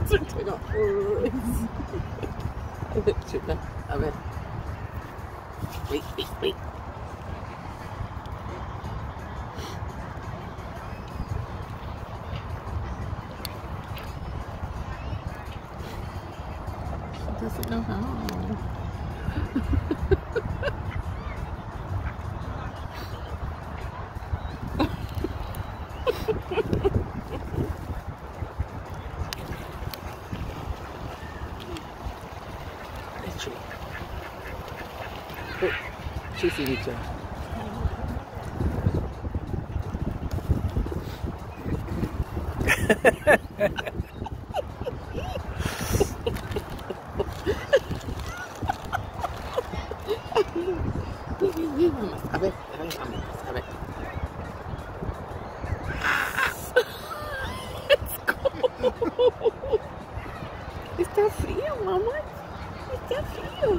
No. Chuta. A ver. Wait. She doesn't know how. Oh, she's in each other. A ver. It's cold. Está frío, mamá. Está frío.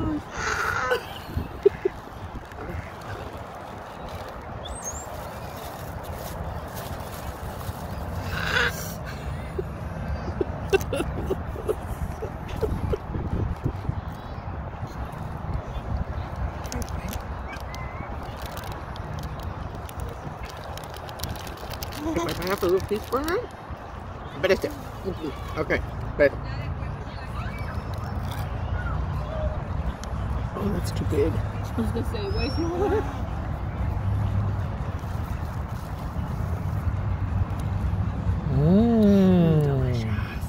If I have a little piece for her, but it's okay, but oh, that's too big. I was gonna say way smaller. Delicious.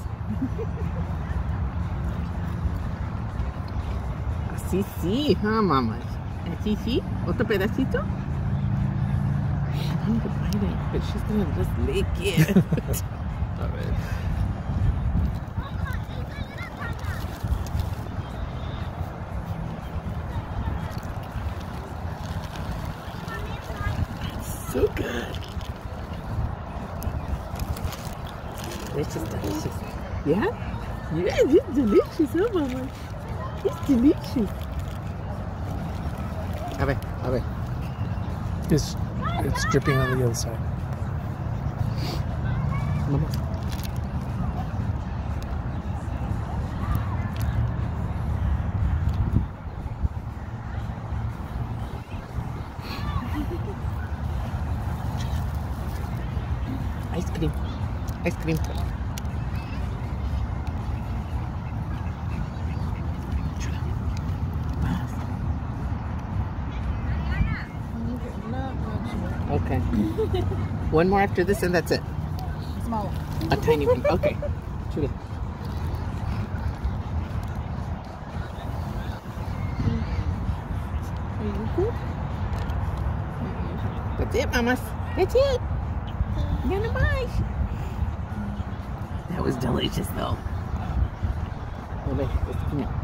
Así sí, mamá. Así sí. Otro pedacito. I want to bite it, but she's gonna just lick it. A ver. So good. Delicious. Yeah? Yeah, it's delicious, huh, Mama? It's delicious. A ver. It's dripping on the other side. Mama. Ice cream. Okay. One more after this and that's it. Smaller. A tiny one. Okay. Chula. That's it, mamas. That's it. You're gonna bite. That was delicious, though. Okay, let's come here.